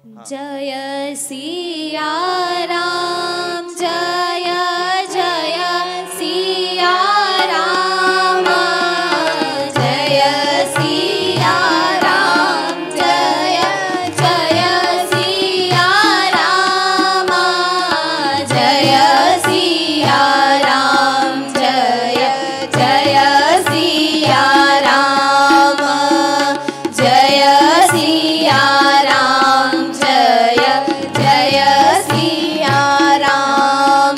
जय सिया राम जय जय सिया राम जय सिया राम जय जय सिया राम जय सिया राम जय जय सिया राम जय सिया राम जय जय सिया राम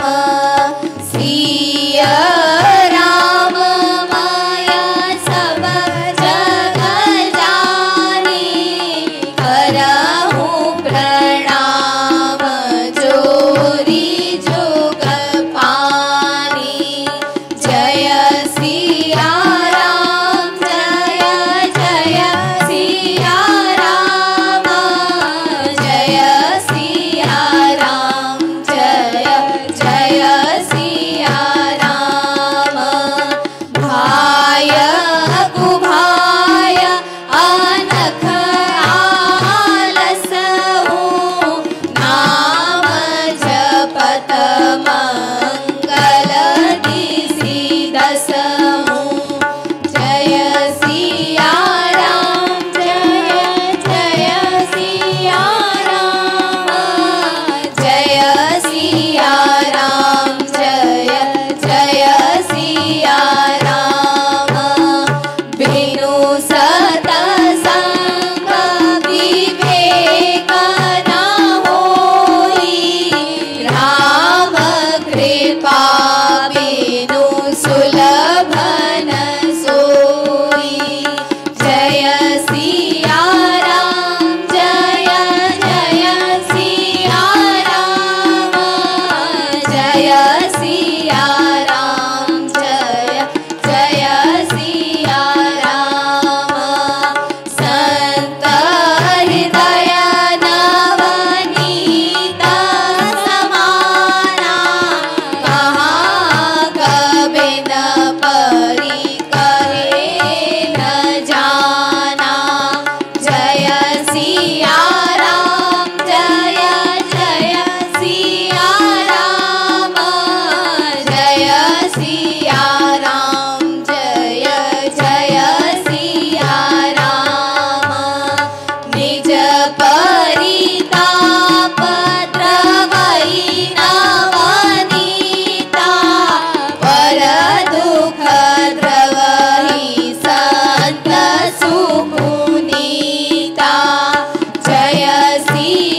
सिया राम माया सब जग जानी करहूँ प्रणाम जोरी जुग पानी जय सिया राम जय जय सिया राम जय सिया राम जय जय सिया राम भाय कुभाय अनख आलस हूँ नाम जपत मंगल दिसि दस हूँ जय सिया राम जय जय सिया राम जय सिया राम जय जय सिया राम बिनु सतसंग विवेक न होई राम कृपा बिनु सुलभ न सोई जय सिया राम जय जय सिया राम जय सिया राम जय जय सिया राम संत हृदय नवनीत समाना कहाँ कबिन परि कहे न जाना जय सिया राम जय जय सिया राम जय सिया राम जय जय सिया राम निज परिताप द्रवई नवनीता पर दुख द्रवहि संत सुपुनीता जय सिया